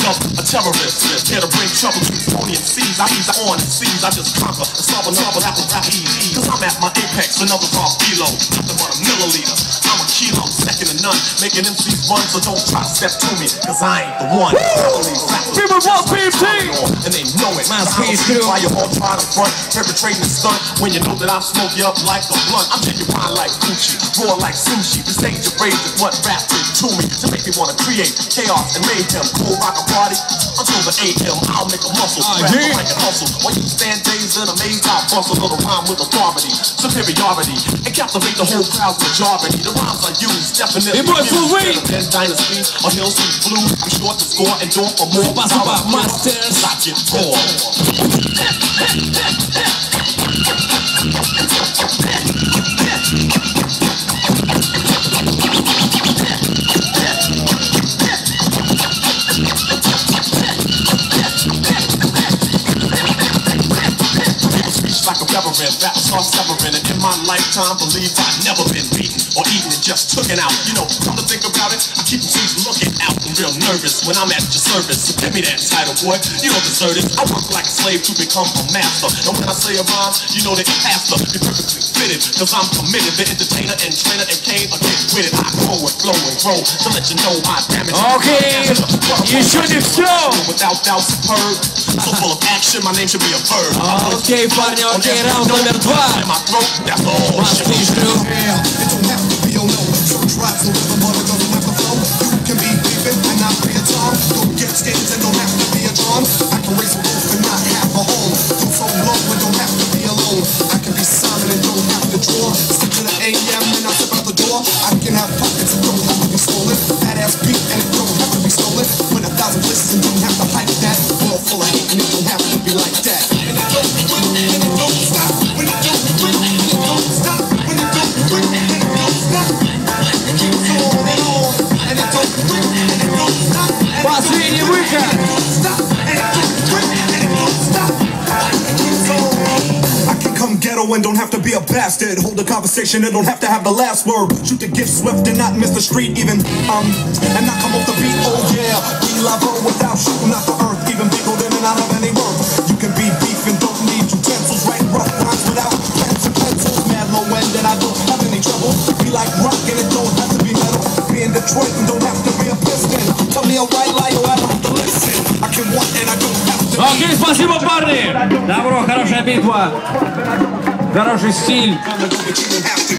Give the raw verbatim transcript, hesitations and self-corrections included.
myself a terrorist, here to bring trouble to phony M Cs. I ease on and seize, I just conquer and solve another apple rap easy. Cause I'm at my apex, another car below, nothing but a milliliter. I'm a kilo, second to none, making M Cs run, so don't try to step to me, cause I ain't the one. People want P T! And they know it. Maskvich too. Why you all try to front, perpetrating a stunt, when you know that I smoke you up like a blunt. I'm taking wine like Gucci, raw like sushi. This age of rage is what rap did to me, to make me wanna create chaos and mayhem. Cool rock a party until the A M. I'll make a muscle, uh, rap yeah. like a hustle. While you stand days in a maze, I'll bust a little rhyme with authority, superiority, and captivate the whole crowd's majority. The rhymes I use definitely ten dynasty or Hill Street Blues. I'm sure to score and door for more. Passa pra Masters. I get raw. Like a reverend, rap start severing, and in my lifetime, believe I've never been beaten or eaten and just taken out. You know, come to think about it, I keep things looking out and real nervous when I'm at your service. So give me that title, boy. You don't deserve it. I work like a slave to become a master. And when I say a rhyme, you know that it has to be perfectly fitted, cause I'm committed, the entertainer and trainer and came again with it. I grow and flow and grow to let you know I damage. Okay, you should have shown. Without doubt, superb. So full of action, my name should be a verb. Okay, парни, окей, раунд номер два. Maskvich crew. Последний выход! And don't have to be a bastard. Hold a conversation and don't have to have the last word. Shoot the gift swift and not miss the street even. Um, and not come off the beat. Oh yeah, we love her without shooting out the earth. Even bigger than and out of any worth. You can be beef and don't need utensils. Write rough rhymes without pens and pencils. Mad low end and I don't have any trouble. Be like rock and it don't have to be metal. Be in Detroit and don't have to be a piston. Tell me a white lie or I don't have to listen. I can want and I don't have to. Окей, спасибо, парни! Добро, хорошая битва. Хороший стиль.